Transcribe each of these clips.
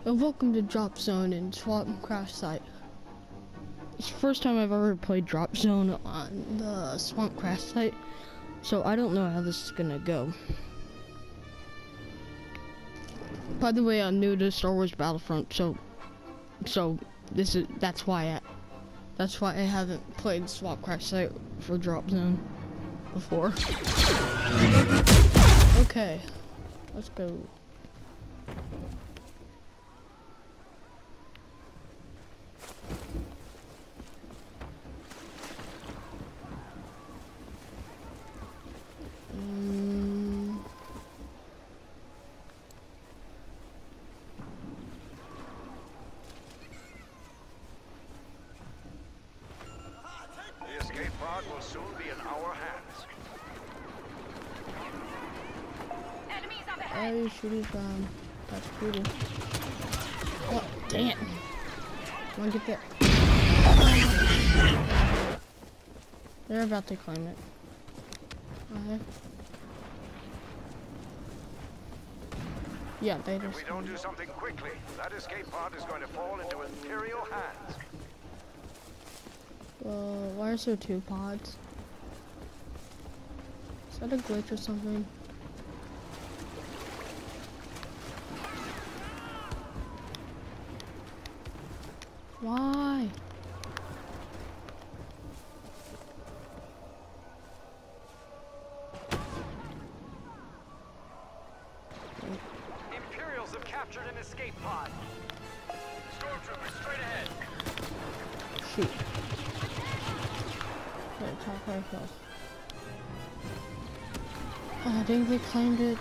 Welcome to Drop Zone and Swap Crash Site. It's the first time I've ever played Drop Zone on the Swamp Crash Site, so I don't know how this is gonna go. By the way, I'm new to Star Wars Battlefront, so that's why I haven't played Swamp Crash Site for Drop Zone before. Okay, let's go. The escape pod will soon be in our hands. Enemies up ahead. Why are you shooting from? That's brutal. Oh, dang it. Come on, get there. They're about to climb it. Okay. Yeah, they just. If we don't do something quickly, that escape pod is going to fall into Imperial hands. Why are there two pods? Is that a glitch or something? Why? Imperials have captured an escape pod. Stormtroopers straight ahead. Shoot. Okay, top right first. Oh, I think they claimed it.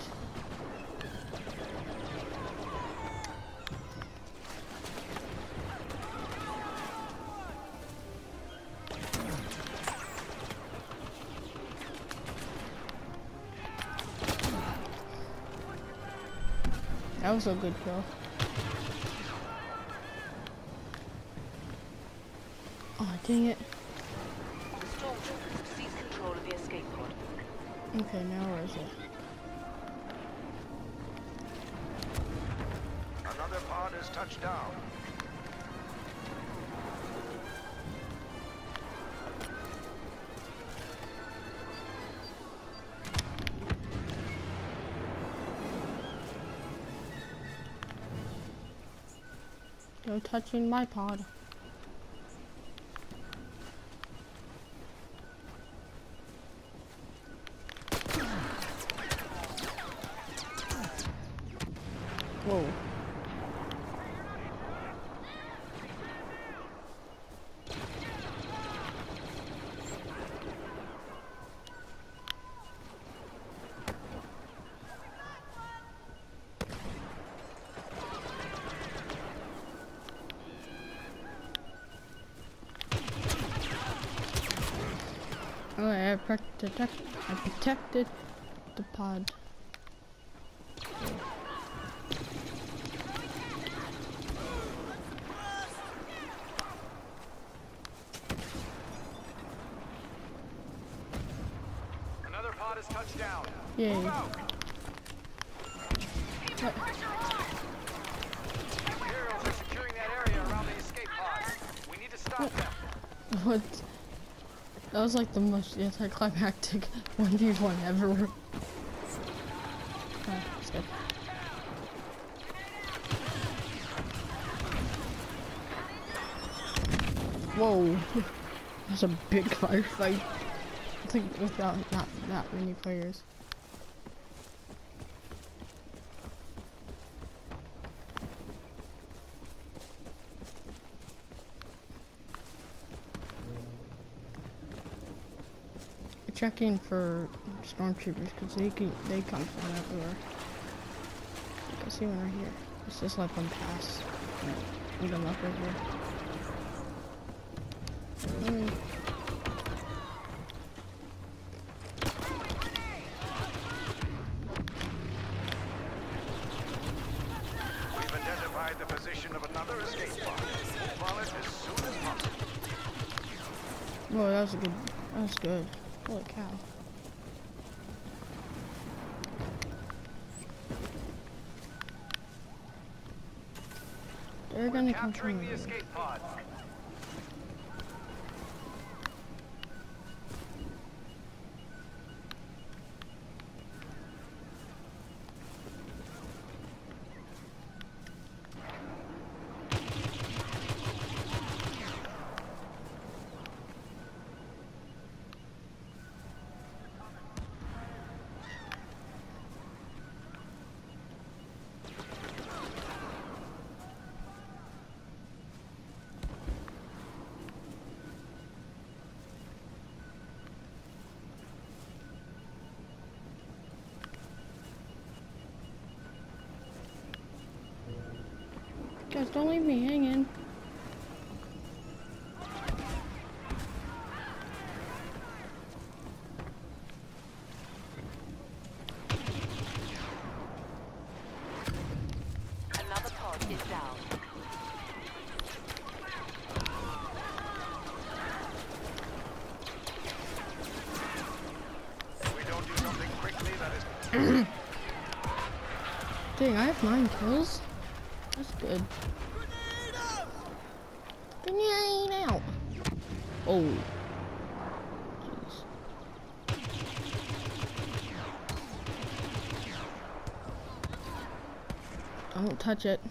That was a good kill. Oh, dang it. The stormtroopers have seized control of the escape pod. Okay, now where is it? Another pod has touched down. No touching my pod. Whoa. Okay, I protected the pod. Another pod has touched down. Yay. Move out. What? Imperials are securing that area around the escape pod. We need to stop them. What? That was like the most anticlimactic 1v1 ever. Oh, that's good. Whoa. That's a big firefight. I think without not that many players. Checking for stormtroopers because they come from everywhere. I see one right here. Let's just let them pass. Lead them up right here. We've identified the position of another escape pod. Move on it as soon as possible. Whoa, that was good. That was good. Holy cow. They're gonna come Capturing from the me. escape pod. Guys, don't leave me hanging. Another pod is down. If we don't do something quickly, that is Dang, I have 9 kills. That's good. Grenade out. Oh. Jeez. Don't touch it.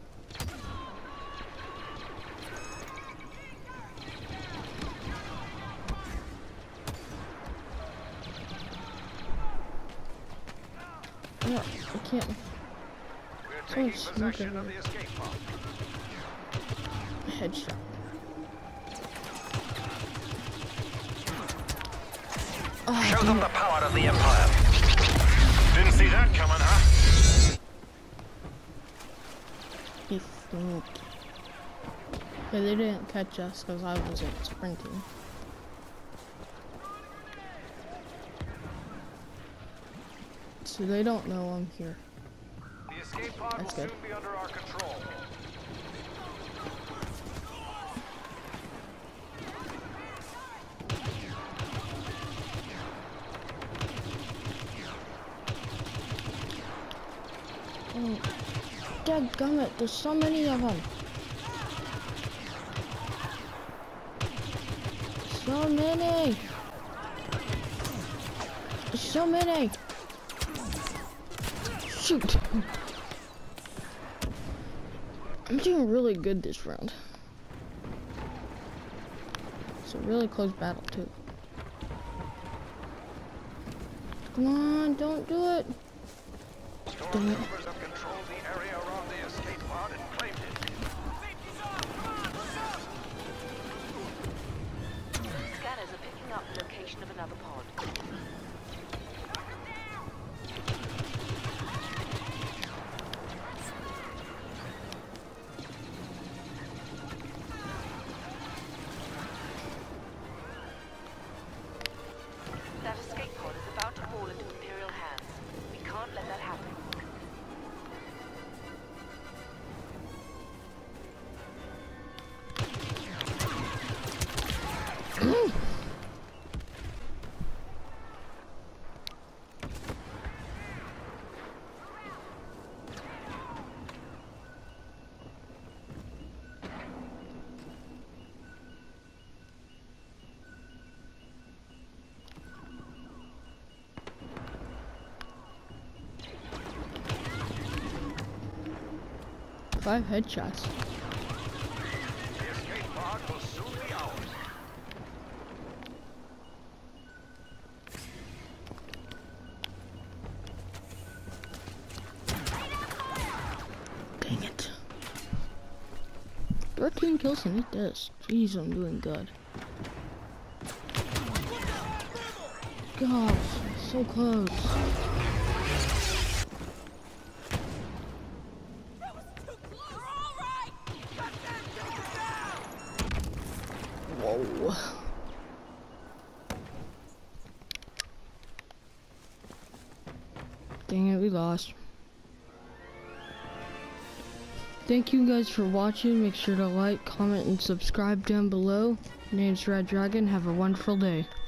No, I can't. we're So taking much smoke possession of everywhere. the escape pod. Headshot. Oh, Show damn them it. the power of the Empire. Didn't see that coming, huh? He sneaked. Yeah, they didn't catch us because I wasn't sprinting. So they don't know I'm here. The escape pod That's will good. soon be under our control. Oh, dadgummit, there's so many of them. So many. There's so many. Shoot. I'm doing really good this round. It's a really close battle too. Come on, don't do it. Dang it. Stormtroopers have controlled the area around the escape pod and claimed it. Scanners are picking up the location of another pod. That escape pod is about to fall into Imperial hands. We can't let that happen. Five headshots. The escape pod will soon be ours. Dang it. 13 kills and eat this. Jeez, I'm doing good. Gosh, so close. Whoa. Dang it, we lost. Thank you guys for watching. Make sure to like, comment, and subscribe down below. My name's Red Dragon. Have a wonderful day.